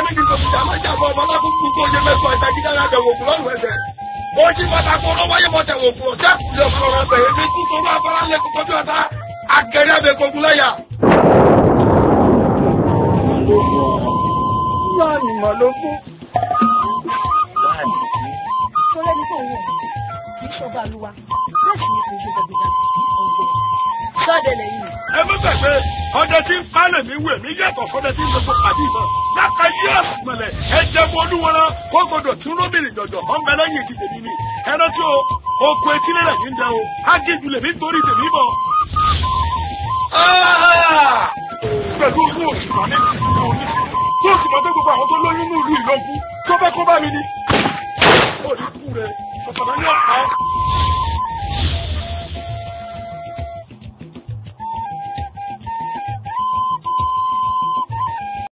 ní kí n tóbi jà máa jà fún ọmọ aláàbò gbogbo oyè mẹ́sàn-án ìdájídára àbẹ̀wò òkú lọ́rùn ẹ̀sẹ̀. ó jí pátákó lọ́wọ́ yé mọ́tẹ̀ wò fún ọ̀tẹ́ àkùlé ọ̀fọ̀rọ̀ ọ̀bẹ̀ èmi tún sọ̀rọ̀ afárá lé kókó bí ọ̀tá akẹ́rẹ́ abẹ gbogbo lẹ́yà. láàánú mà ló fún. sọlẹ́ ní kò wọ̀ kì í ṣọba àlùwà bẹ́ẹ̀ sì ni kò ṣe gbẹ̀gbẹ̀dà ọ̀gbẹ̀ sọ́ọ̀dẹ̀ lẹ́yìn. ẹ mú bẹ̀fẹ̀ ọdẹ tí ń pálẹ̀ mi wẹ̀ mí yàtọ̀ fọdẹ tí ń gbogbo pàdé ìbọn láta yóò mọ̀lẹ̀ ẹ̀jẹ̀ mọ olúwọ́n kó gbọdọ̀ tún lóbìnrin jọ̀jọ̀ ọmọ ẹlẹ́yìn ìdí tèmi ni ẹ̀rọ tí o oko etílẹ̀ rẹ̀ ní ń dẹ o ágéjù lèmi torí tèmi bọ̀. pẹ̀lú owó òṣùpá ní ìlú oníṣẹ́ tó sì mọ̀ pé gbogbo àwọn tó lóyún ní ìlú ìlọ́gún tó fẹ́ kó bá mi ni. ó ní kú rẹ̀ ọ̀pọ̀lọpọ̀ ní ọ̀pá